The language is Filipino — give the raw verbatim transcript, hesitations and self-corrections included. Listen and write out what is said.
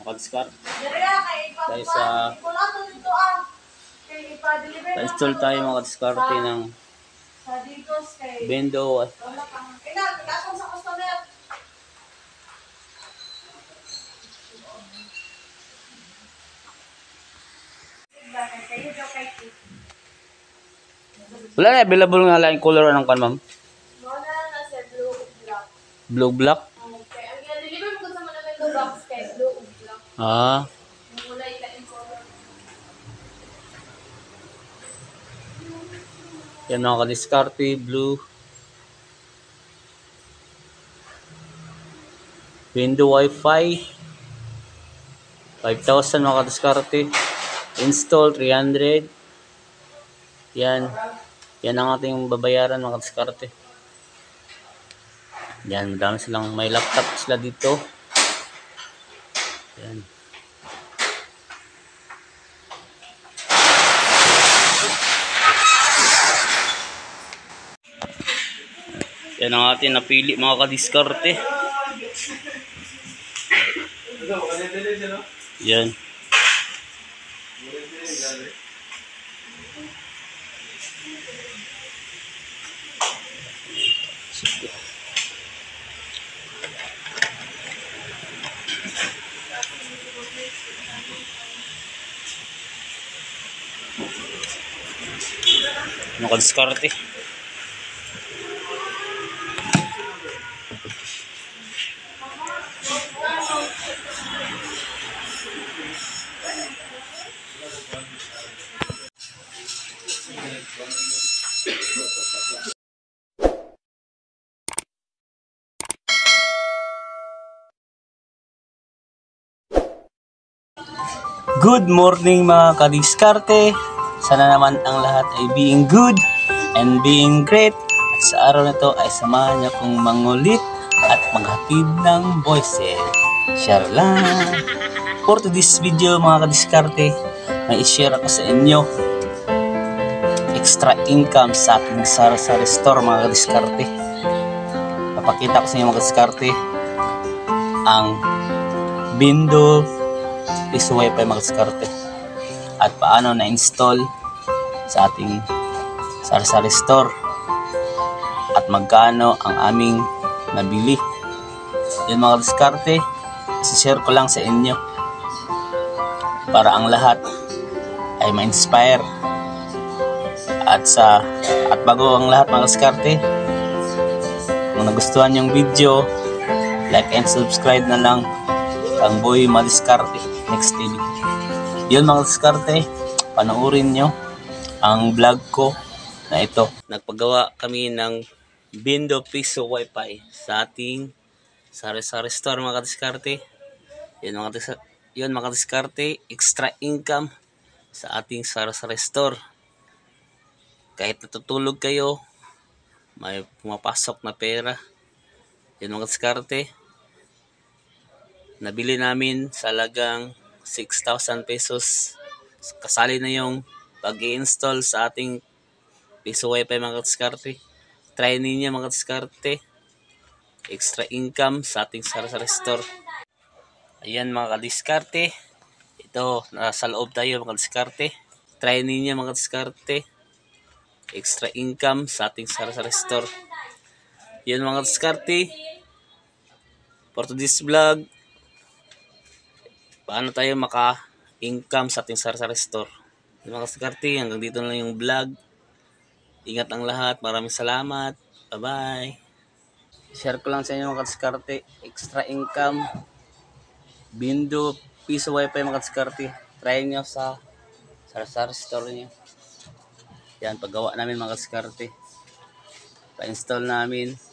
pag-discard. Dahil sa pa-install tayo mga diskarte ng Bendo. Wala na available nga lang color anong kan ma'am? Wala na sa blue black. Blue black? Okay. Ang deliver mo sa mga Bendo box kay blue black. Ah. Wala ilain color. Yan mga kadiskarte, blue. Window Wi-Fi. five thousand mga kadiskarte. Install three hundred. Yan. Yan ang ating babayaran mga kadiskarte. Yan, madami silang may laptop sila dito. Yan. Yan ang ating napili mga kadiskarte. Yan. Mga kadiskarte. Good morning mga kadiskarte. Sana naman ang lahat ay being good and being great. At sa araw na ito ay samahan niyo kong mangulit at maghatid ng voices. Share lang. For today's video mga kadiskarte, may i-share ako sa inyo extra income sa aking sari-sari store mga kadiskarte. Papakita ko sa inyo mga kadiskarte ang Bendo Piso Wi-Fi mga kadiskarte at paano na-install sa ating sari-sari store at magkano ang aming nabili. Yan mga kadiskarte, isi-share ko lang sa inyo para ang lahat ay ma-inspire. At sa at bago ang lahat mga kadiskarte, kung nagustuhan yung video, like and subscribe na lang ang Boy Madiskarte Next T V. Yun mga kadiskarte, panoorin nyo ang vlog ko na ito. Nagpagawa kami ng Bendo Piso Wi-Fi sa ating sari-sari store mga kadiskarte. Yun mga kadiskarte, yun mga kadiskarte, extra income sa ating sari-sari store. Kahit natutulog kayo, may pumapasok na pera. Yun mga kadiskarte, nabili namin sa halagang six thousand pesos. Kasali na yung pag-i-install sa ating Piso Wi-Fi mga kadiskarte. Try ninyo mga kadiskarte. Extra income sa ating sari-sari store. Ayan mga kadiskarte. Ito, nasa loob tayo mga kadiskarte. Try ninyo mga kadiskarte. Extra income sa ating sari-sari store. Yan mga kadiskarte. For today's vlog, paano tayo maka-income sa ating sari-sari store. Yan mga kadiskarte, hanggang dito na lang yung vlog. Ingat ang lahat. Maraming salamat. Bye-bye. Share ko lang sa inyo mga kadiskarte. Extra income. Bendo Piso Wi-Fi mga kadiskarte. Try nyo sa sari-sari store nyo. Yan, paggawa namin mga kadiskarte. Pa-install namin.